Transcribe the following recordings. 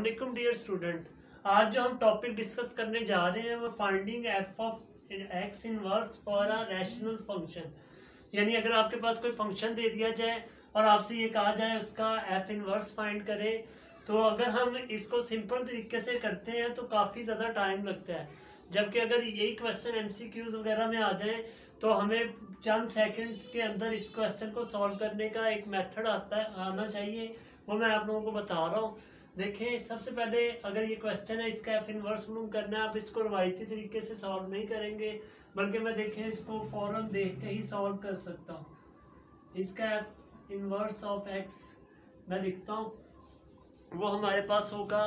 वालेकुम dear student. आज जो हम टॉपिक डिस्कस करने जा रहे हैं वो finding f of x inverse for a rational function. यानी अगर आपके पास कोई फंक्शन दे दिया जाए और आपसे ये कहा जाए उसका एफ इनवर्स फाइंड करे, तो अगर हम इसको सिंपल तरीके से करते हैं तो काफ़ी ज़्यादा टाइम लगता है। जबकि अगर यही क्वेश्चन एमसीक्यूज वगैरह में आ जाए तो हमें चंद सेकंड्स के अंदर इस क्वेश्चन को सॉल्व करने का एक मेथड आना चाहिए। वो मैं आप लोगों को बता रहा हूँ। देखिए, सबसे पहले अगर ये क्वेश्चन है इसका एफ इनवर्स मालूम करना है, आप इसको रवायती तरीके से सॉल्व नहीं करेंगे, बल्कि मैं देखिए इसको फौरन देख के ही सॉल्व कर सकता हूँ। इसका एफ इनवर्स ऑफ एक्स मैं लिखता हूँ, वो हमारे पास होगा,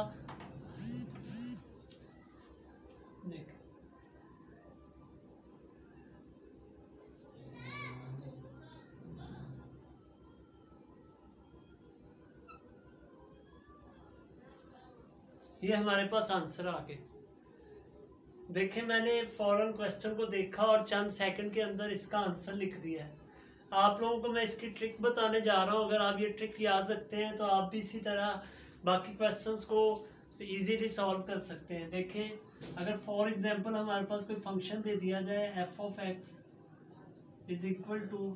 देख ये हमारे पास आंसर आ गए। देखिए, मैंने फौरन क्वेश्चन को देखा और चंद सेकंड के अंदर इसका आंसर लिख दिया है। आप लोगों को मैं इसकी ट्रिक बताने जा रहा हूँ। अगर आप ये ट्रिक याद रखते हैं तो आप भी इसी तरह बाकी क्वेश्चंस को इजीली सॉल्व कर सकते हैं। देखें, अगर फॉर एग्जांपल हमारे पास कोई फंक्शन दे दिया जाए f of x is equal to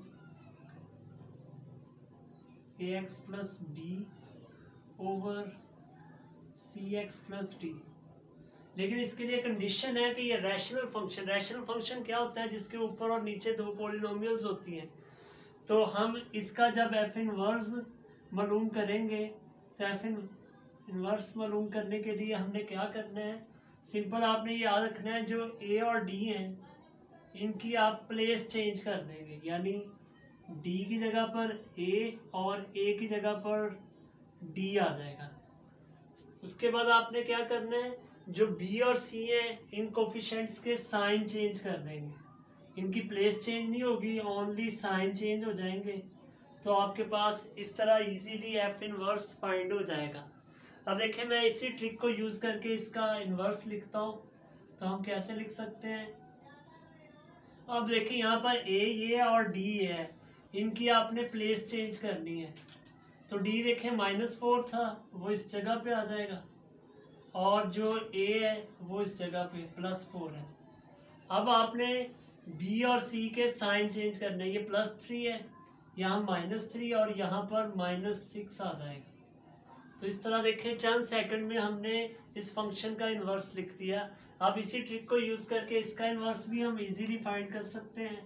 a x plus b over c x plus d, लेकिन इसके लिए कंडीशन है कि ये रैशनल फंक्शन क्या होता है, जिसके ऊपर और नीचे दो पॉलिनोमियल्स होती हैं। तो हम इसका जब एफ इनवर्स मालूम करेंगे तो एफ इनवर्स मालूम करने के लिए हमने क्या करना है, सिंपल आपने ये याद रखना है, जो ए और डी हैं इनकी आप प्लेस चेंज कर देंगे। यानी डी की जगह पर ए और ए की जगह पर डी आ जाएगा। उसके बाद आपने क्या करना है, जो बी और सी है इन कोफिशिएंट्स के साइन चेंज कर देंगे। इनकी प्लेस चेंज नहीं होगी, ओनली साइन चेंज हो जाएंगे। तो आपके पास इस तरह इजीली एफ इनवर्स फाइंड हो जाएगा। अब देखिए, मैं इसी ट्रिक को यूज़ करके इसका इनवर्स लिखता हूँ। तो हम कैसे लिख सकते हैं, अब देखिए यहाँ पर ये और डी है, इनकी आपने प्लेस चेंज करनी है। तो डी देखें -4 था, वो इस जगह पे आ जाएगा, और जो ए है वो इस जगह पे +4 है। अब आपने बी और सी के साइन चेंज करने, ये +3 है, यहाँ -3 और यहाँ पर -6 आ जाएगा। तो इस तरह देखें, चंद सेकंड में हमने इस फंक्शन का इन्वर्स लिख दिया। अब इसी ट्रिक को यूज़ करके इसका इन्वर्स भी हम इजीली फाइंड कर सकते हैं।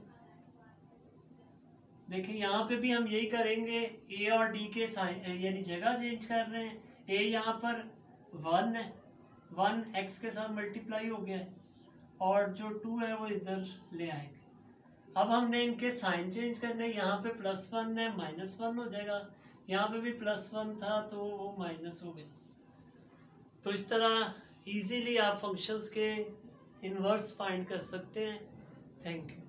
देखिए, यहाँ पे भी हम यही करेंगे, ए और डी के साइन यानी जगह चेंज कर रहे हैं। ए यहाँ पर 1 है, 1 एक्स के साथ मल्टीप्लाई हो गया है, और जो 2 है वो इधर ले आएंगे। अब हमने इनके साइन चेंज करने, यहाँ पे +1 है, -1 हो जाएगा, यहाँ पे भी +1 था तो वो माइनस हो गया। तो इस तरह इजीली आप फंक्शंस के इन्वर्स फाइंड कर सकते हैं। Thank you.